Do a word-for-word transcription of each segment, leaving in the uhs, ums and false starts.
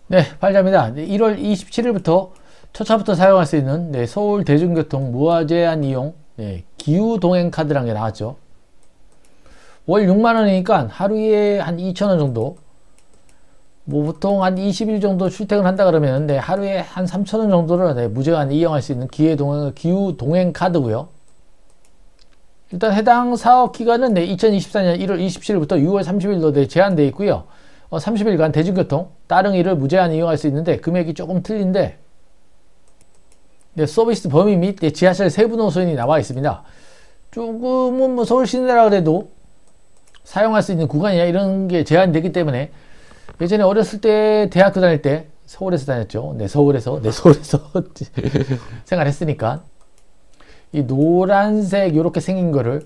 네, 팔자입니다. 네, 일월 이십칠일부터 초차부터 사용할 수 있는 네, 서울 대중교통 무제한 이용 네, 기후 동행 카드라는 게 나왔죠. 월 육만 원이니까 하루에 한 이천 원 정도, 뭐 보통 한 이십 일 정도 출퇴근 한다 그러면 네, 하루에 한 삼천 원 정도를 네, 무제한 이용할 수 있는 기후 동행, 기후 동행 카드고요. 일단 해당 사업 기간은 네, 이천이십사 년 일월 이십칠일부터 유월 삼십일로 네, 제한되어 있고요. 어, 삼십 일간 대중교통 따릉이를 무제한 이용할 수 있는데 금액이 조금 틀린데 네, 서비스 범위 및 네, 지하철 세부 노선이 나와 있습니다. 조금은 뭐 서울 시내라 그래도 사용할 수 있는 구간이나 이런 게 제한되기 때문에 예전에 어렸을 때 대학교 다닐 때 서울에서 다녔죠. 네, 서울에서 네, 서울에서 생활했으니까 이 노란색 요렇게 생긴 거를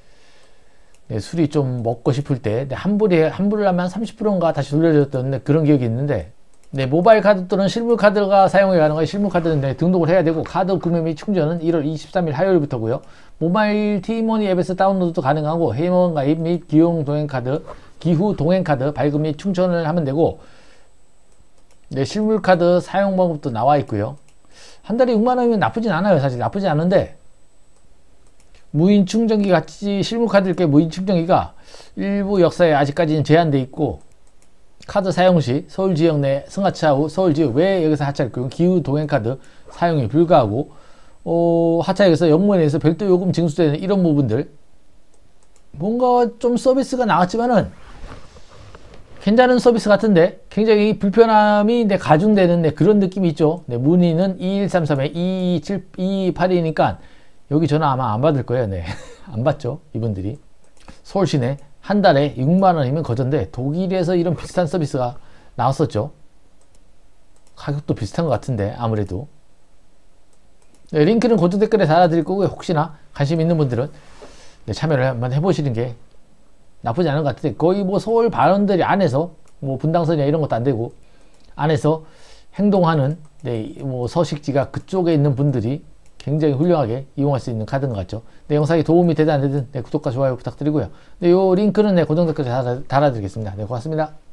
네, 술이 좀 먹고 싶을 때 네, 환불이 환불을 하면 삼십 퍼센트인가 다시 돌려줬던 네, 그런 기억이 있는데 네, 모바일 카드 또는 실물 카드가 사용이 가능한 실물 카드는 네, 등록을 해야 되고 카드 구매 및 충전은 일월 이십삼일 화요일부터고요. 모바일 티머니 앱에서 다운로드도 가능하고 회원 가입 및 기용 동행 카드, 기후 동행 카드 발급 및 충전을 하면 되고 네, 실물 카드 사용 방법도 나와 있고요. 한 달에 육만 원이면 나쁘진 않아요. 사실 나쁘지 않은데 무인 충전기 같이 실물 카드일 게 무인 충전기가 일부 역사에 아직까지는 제한되어 있고 카드 사용 시 서울 지역 내 승하차 후 서울 지역 외 역에서 하차할 경우 기후 동행 카드 사용이 불가하고 어, 하차역에서 역문에서 별도 요금 징수되는 이런 부분들 뭔가 좀 서비스가 나왔지만은 괜찮은 서비스 같은데 굉장히 불편함이 네, 가중되는 네, 그런 느낌이 있죠. 네, 문의는 이일삼삼 이이칠 이이팔이니까 여기 전화 아마 안 받을 거예요. 네. 안 받죠. 이분들이. 서울 시내 한 달에 육만 원이면 거저인데 독일에서 이런 비슷한 서비스가 나왔었죠. 가격도 비슷한 것 같은데 아무래도. 네, 링크는 고정 댓글에 달아드릴 거고요. 혹시나 관심 있는 분들은 네, 참여를 한번 해보시는 게 나쁘지 않은 것 같은데 거의 뭐 서울 발원들이 안에서 뭐 분당선이나 이런 것도 안 되고 안에서 행동하는 네, 뭐 서식지가 그쪽에 있는 분들이 굉장히 훌륭하게 이용할 수 있는 카드인 것 같죠. 네, 영상이 도움이 되든 안 되든 네, 구독과 좋아요 부탁드리고요. 네, 요 링크는 네, 고정 댓글에 달아, 달아드리겠습니다. 네, 고맙습니다.